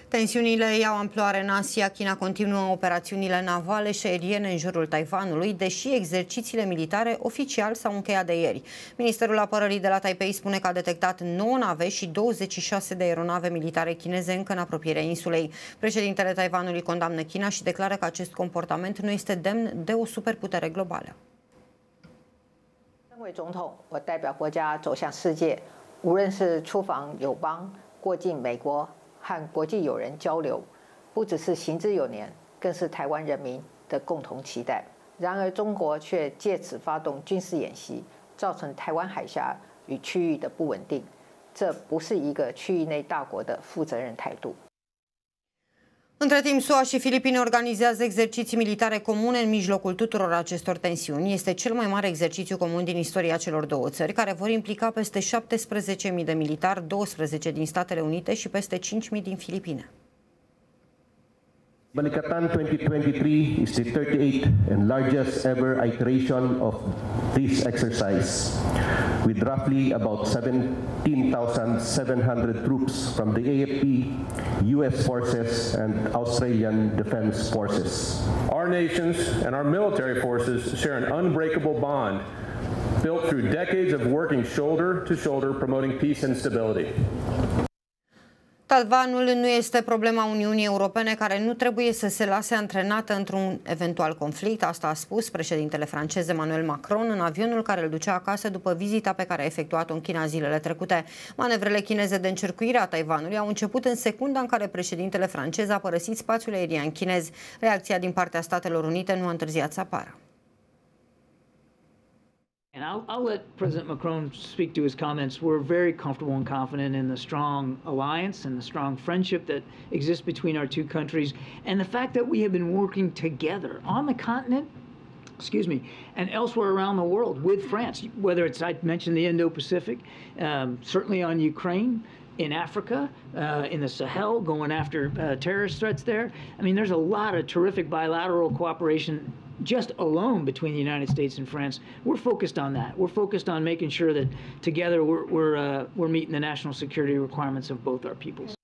Tensiunile iau amploare în Asia. China continuă operațiunile navale și aeriene în jurul Taiwanului, deși exercițiile militare oficial s-au încheiat de ieri. Ministerul Apărării de la Taipei spune că a detectat 9 nave și 26 de aeronave militare chineze încă în apropierea insulei. Președintele Taiwanului condamnă China și declară că acest comportament nu este demn de o superputere globală. 身为总统，我代表国家走向世界，无论是出访友邦、过境美国和国际友人交流，不只是行之有年，更是台湾人民的共同期待。然而，中国却借此发动军事演习，造成台湾海峡与区域的不稳定，这不是一个区域内大国的负责任态度。 Între timp, SUA și Filipine organizează exerciții militare comune în mijlocul tuturor acestor tensiuni. Este cel mai mare exercițiu comun din istoria celor două țări, care vor implica peste 17.000 de militari, 12 din Statele Unite și peste 5.000 din Filipine. Balikatan 2023 is the 38th and largest ever iteration of this exercise, with roughly about 17,700 troops from the AFP, US forces and Australian Defence Forces. Our nations and our military forces share an unbreakable bond built through decades of working shoulder to shoulder promoting peace and stability. Taiwanul nu este problema Uniunii Europene, care nu trebuie să se lase antrenată într-un eventual conflict. Asta a spus președintele francez Emmanuel Macron în avionul care îl ducea acasă după vizita pe care a efectuat-o în China zilele trecute. Manevrele chineze de încercuire a Taiwanului au început în secunda în care președintele francez a părăsit spațiul aerian chinez. Reacția din partea Statelor Unite nu a întârziat să apară. And I'll let President Macron speak to his comments. We're very comfortable and confident in the strong alliance and the strong friendship that exists between our two countries, and the fact that we have been working together on the continent, and elsewhere around the world with France, whether it's, I mentioned the Indo-Pacific, certainly on Ukraine, in Africa, in the Sahel, going after terrorist threats there. I mean, there's a lot of terrific bilateral cooperation just alone between the United States and France. We're focused on that. We're focused on making sure that together we're meeting the national security requirements of both our peoples.